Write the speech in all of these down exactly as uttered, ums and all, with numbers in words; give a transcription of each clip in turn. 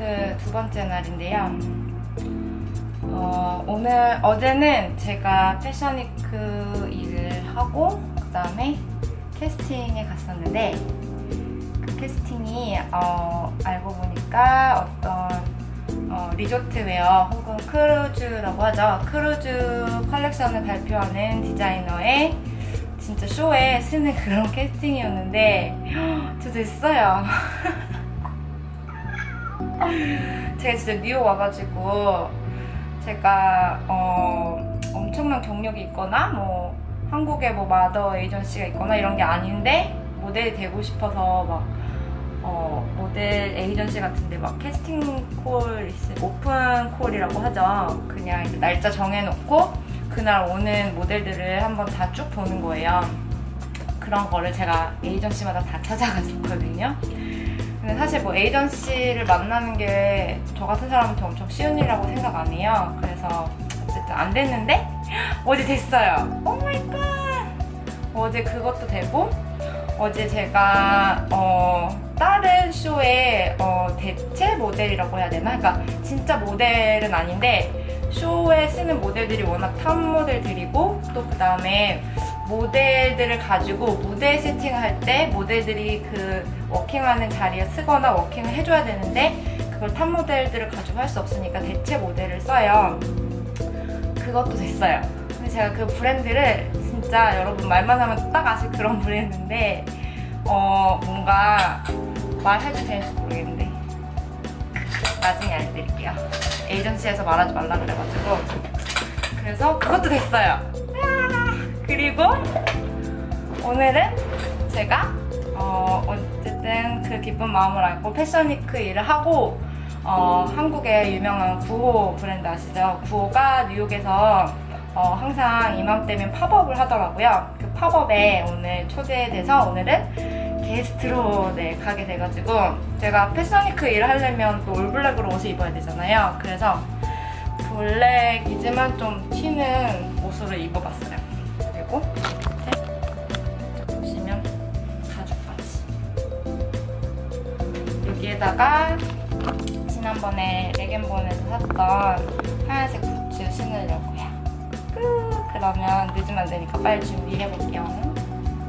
패션위크 두 번째 날인데요. 어, 오늘, 어제는 제가 패션위크 일을 하고 그 다음에 캐스팅에 갔었는데 그 캐스팅이 어, 알고 보니까 어떤 어, 리조트웨어 혹은 크루즈라고 하죠. 크루즈 컬렉션을 발표하는 디자이너의 진짜 쇼에 쓰는 그런 캐스팅이었는데 저 됐어요. 제가 진짜 뉴욕 와가지고 제가 어, 엄청난 경력이 있거나 뭐 한국에 뭐 마더 에이전시가 있거나 이런 게 아닌데 모델이 되고 싶어서 막 어, 모델 에이전시 같은데 막 캐스팅 콜, 오픈 콜이라고 하죠. 그냥 이제 날짜 정해놓고 그날 오는 모델들을 한번 다 쭉 보는 거예요. 그런 거를 제가 에이전시마다 다 찾아갔었거든요. 근데 사실 뭐 에이전시를 만나는 게 저 같은 사람한테 엄청 쉬운 일이라고 생각 안 해요. 그래서 어쨌든 안 됐는데 어제 됐어요. 오 마이 갓! 어제 그것도 되고 어제 제가 어, 다른 쇼에 어, 대체 모델이라고 해야 되나? 그러니까 진짜 모델은 아닌데 쇼에 쓰는 모델들이 워낙 탑 모델들이고 또 그 다음에 모델들을 가지고 무대 세팅을 할 때 모델들이 그 워킹하는 자리에 쓰거나 워킹을 해줘야 되는데 그걸 탑 모델들을 가지고 할 수 없으니까 대체 모델을 써요. 그것도 됐어요. 근데 제가 그 브랜드를 진짜 여러분 말만 하면 딱 아실 그런 브랜드인데 어 뭔가 말해도 되는지 모르겠는데 나중에 알려드릴게요. 에이전시에서 말하지 말라 그래가지고 그래서 그것도 됐어요. 그리고 오늘은 제가 어 어쨌든 그 기쁜 마음을 안고 패션위크 일을 하고 어 한국의 유명한 구호 브랜드 아시죠? 구호가 뉴욕에서 어 항상 이맘때면 팝업을 하더라고요. 그 팝업에 오늘 초대돼서 오늘은 게스트로 네, 가게 돼가지고 제가 패션위크 일을 하려면 또 올블랙으로 옷을 입어야 되잖아요. 그래서 블랙이지만 좀 튀는 옷으로 입어봤어요. 그리고 밑에 보시면 가죽 바지 여기에다가 지난번에 레겐본에서 샀던 하얀색 부츠 신으려고요. 끝! 그러면 늦으면 안 되니까 빨리 준비해볼게요.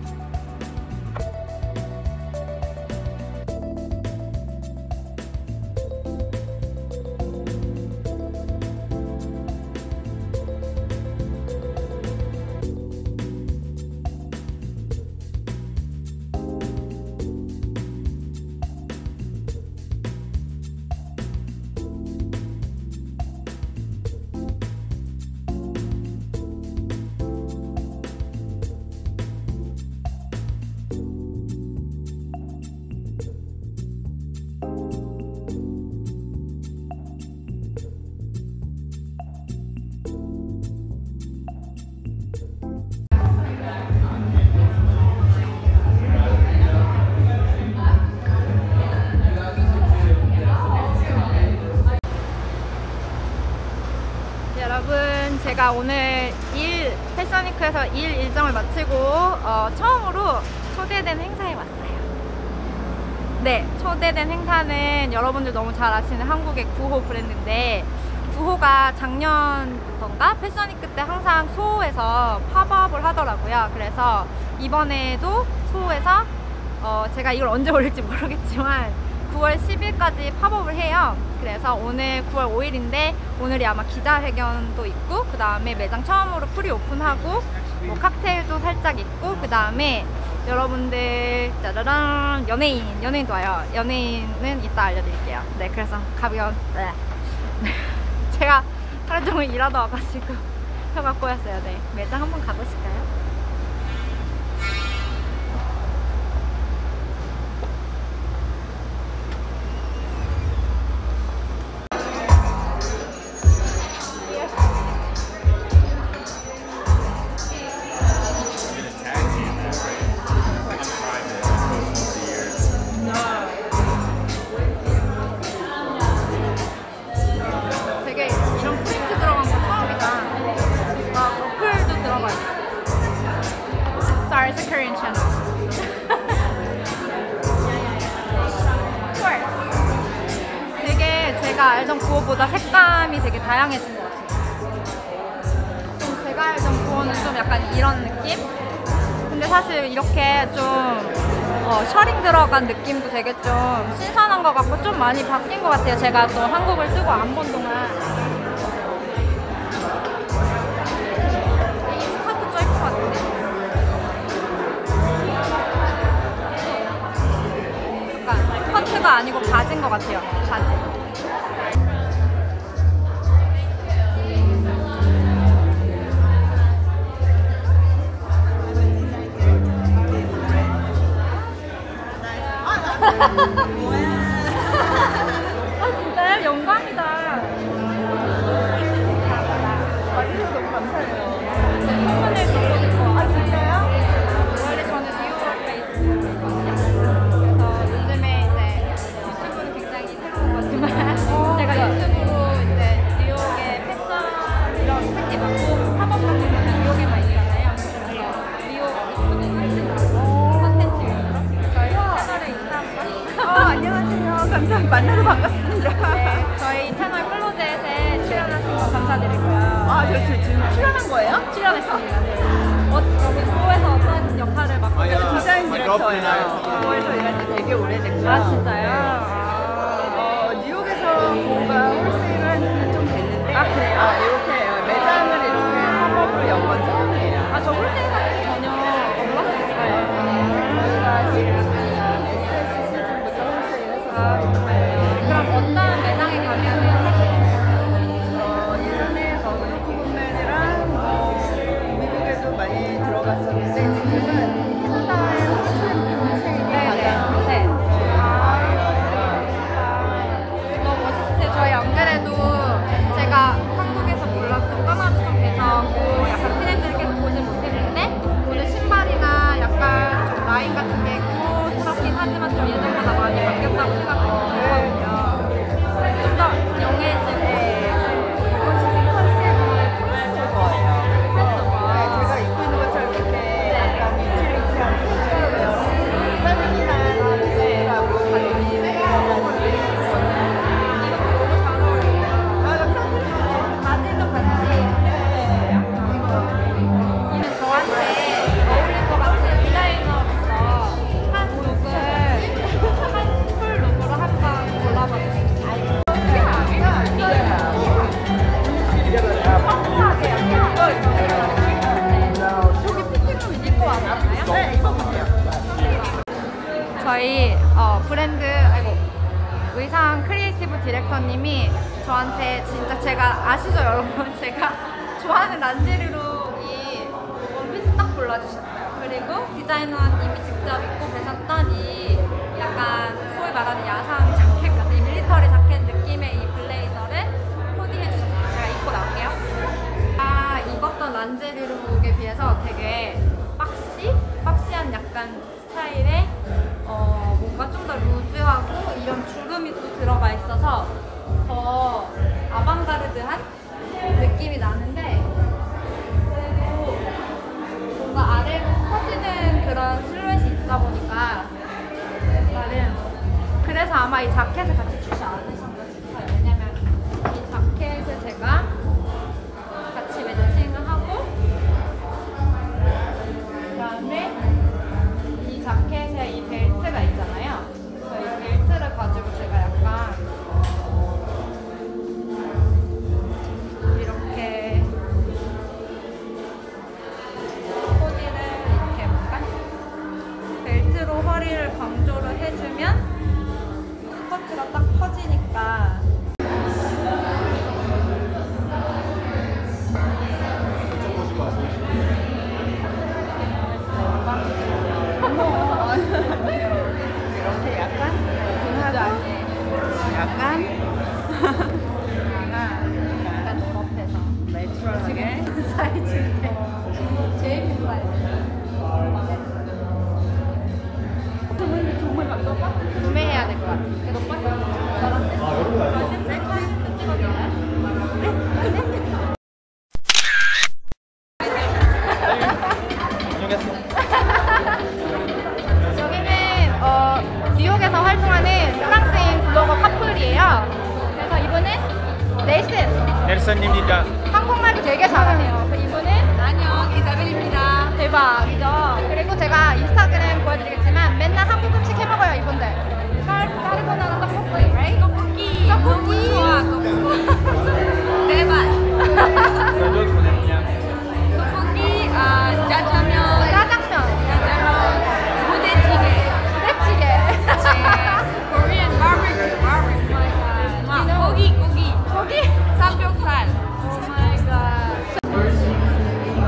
여러분, 제가 오늘 일, 패션위크에서 일 일정을 마치고 어, 처음으로 초대된 행사에 왔어요. 네, 초대된 행사는 여러분들 너무 잘 아시는 한국의 구호 브랜드인데 구호가 작년부터인가 패션위크 때 항상 소호에서 팝업을 하더라고요. 그래서 이번에도 소호에서 어, 제가 이걸 언제 올릴지 모르겠지만 구월 십일까지 팝업을 해요. 그래서 오늘 구월 오일인데 오늘이 아마 기자회견도 있고 그 다음에 매장 처음으로 프리 오픈하고 뭐 칵테일도 살짝 있고 그 다음에 여러분들 짜라란 연예인 연예인도 와요. 연예인은 이따 알려드릴게요. 네, 그래서 가면 네. 제가 하루 종일 일하다 와가지고 혀가 꼬였어요. 네, 매장 한번 가보실까요? 되게 이런 프린트 들어간 거 처음이다. 막 러플도 들어가 있어. 제가 알던 구호보다 색감이 되게 다양해진 것 같아요. 좀 제가 알던 구호는 좀 약간 이런 느낌? 근데 사실 이렇게 좀 어, 셔링 들어간 느낌도 되게 좀 신선한 것 같고 좀 많이 바뀐 것 같아요. 제가 또 한국을 뜨고 안 본 동안. 이 스커트 좀 예쁠 것 같은데? 약간 스커트가 아니고 바지인 것 같아요. 바지. 뭐야? 아 진짜요? 영광이다. 와주셔서 너무 감사해요. 제 소문을 듣고 듣고. 아 진짜요? 원래 저는 뉴욕 베이스거든요. 그래서 요즘에 이제 유튜브는 굉장히 새로운 거지만 제가 유튜브로 이제 뉴욕의 패션 이런 특히 막고 팝업 같은 거는 뉴욕에만 있잖아요. 그래서 뉴욕 유튜브 할수 있는 컨텐츠 위주로 저희 채널에 인사 한번. 어, 안녕하세요. 감사합니다. 만나서 반갑습니다. 네, 저희 채널 클로젯에 출연하신 거 감사드리고요. 아, 저, 저 지금 출연한 거예요? 출연했습니다. 네. 어, 여기 구호에서 어떤 역할을 맡고 계세요? 디자인 디렉터예요. 구호에서 일한 지 되게 오래됐고요. 아 진짜요? 어, 뉴욕에서 뭔가 홀세일을 한 지는 좀 됐는데. 아, 그래요? 아, 이렇게 매장을 이렇게 팝업으로 연 건 처음이에요. 아, 저 홀세일 같은 거 전혀 몰랐어요. 저희가 지금 에스에스 시즌부터 홀세일 해서. 아, 정말요? 그럼 어떤 매장에 가면은 어, 예전에 더블 코브맨이랑 어, 미국에도 많이 들어갔었는데 지금은 홈타의 홈체인이 가장 네. 너무 멋있으세요. 저희 안 그래도 제가 한국에서 몰랐던 까마도 좀 돼서 약간 트렌드를 계속 보지 못했는데 오늘 신발이나 약간 좀 라인 같은 게 고스럽긴 하지만 좀 예전보다 많이 바뀌었다고 생각하거든요. 좀 더 영해지고 이번 시즌 컨셉이 크로스오버예요. 크로스오버. 제가 입고 있는 것처럼 이렇게 약간 유틸리티한 캐주얼웨어 페미닌한 모습하고 같이 생각하는데 이것도 너무 잘 어울려요. 아, 감사합니다. 바지도 같이 해주세요. 이는 저한테 어울릴 것 같은 디자이너로서 한 룩을 한 풀 룩으로 한번 골라봐주세요. 저기 피팅룸 입고 왔나요? 네, 입어보세요. 저희 어, 브랜드 아이고 의상 크리에이티브 디렉터님이 저한테 진짜 제가 아시죠 여러분? 제가 좋아하는 란제리로 이 원피스 딱 골라주셨어요. 그리고 디자이너님이 직접 입고 계셨던 이 약간 소위 말하는 야상 자켓 같은 이 밀리터리 자켓 느낌의 이 블레이저를 코디해주셨어요. 제가 입고 나올게요. 아, 입었던 란제리룩에 비해서 되게 박시? 박시한 약간 스타일의 어, 뭔가 좀 더 루즈하고 이런 주름이 또 들어가 있어서 더 아방가르드한 느낌이 나는데 그래도 뭔가 아래로 퍼지는 그런 실루엣이 있다 보니까 나름 그래서 아마 이 자켓을 같이 주지 않으셨나 싶어요. 왜냐면 이 자켓을 제가 같이 매칭을 하고 그다음에 이 자켓에 이 벨트가 있잖아요. 그래서 이 벨트를 가지고 제가 약간 이렇게 코디를 이렇게 약간 벨트로 허리를 강조를 해주면 스커트가 딱 퍼지니까 이렇게 약간 하고 약간 약간 덥해서 내추럴하게 사이즈인데 제일 큰 사이즈 정말 정말 감사합니다. 구매해야 될 것 같아. 그래도 빨리 저랑 세트 저랑 세트 세트 찍어드려요? 여기는 어, 뉴욕에서 활동하는 프랑스인 블로거 커플이에요. 그래서 이분 제이슨. 넬슨입니다. 한국말도 되게 잘하세요. 그 이분은 안녕, 이사벨입니다. 대박이죠. 그리고 제가 인스타그램 보여드리겠지만 맨날 한국 음식 해먹어요 이분들. 까르- 까르보나라 떡볶이, right? 떡볶이 너무 좋아, 떡볶이. 대박. 떡볶이, 아, 짜장면, 짜장면, 짜장면, 부대찌개, 부대찌개. Korean barbecue, barbecue. 아, 고기, 고기, 고기. 삼겹살. Oh my god.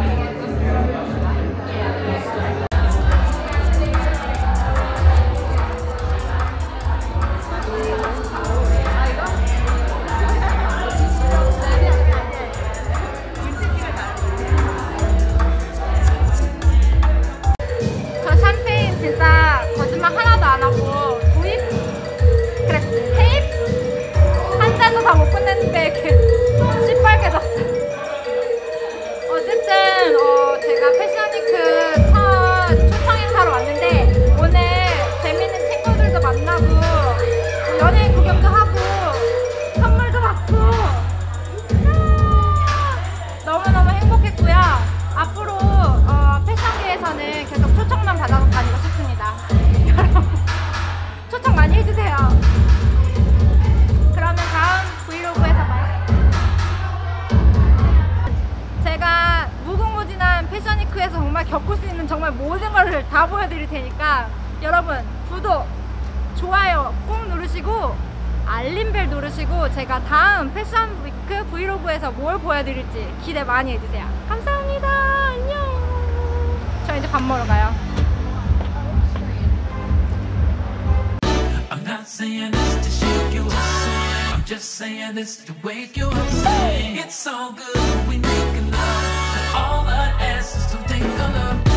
저 샴페인 진짜 거짓말 하나도 안 하고 구입? 그래 테이프? 한 잔도 다 못 끝냈는데 이렇게 시뻘개졌어. 어쨌든 어, 제가 패션위크 첫 초청 행사로 왔는데 오늘 재밌는 친구들도 만나고 뭐 연예인 구경도 하고 선물도 받고 너무너무 행복했고요. 앞으로 어, 패션계에서는 계속 초청만 받아서 다니고 싶습니다. 여러분 초청 많이 해주세요. 그러면 다음 브이로그에서 봐요. 제가 무궁무진한 패션위크에서 정말 겪을 수 있는 정말 모든 것을 다 보여드릴 테니까 여러분 구독, 좋아요 꼭 누르시고 알림벨 누르시고 제가 다음 패션위크 브이로그에서 뭘 보여드릴지 기대 많이 해주세요. 감사합니다. 안녕. 저 이제 밥 먹으러 가요. I'm not saying this to shake you up. I'm just saying this to wake you up. It's all good when we make enough. All I ask is to take a look.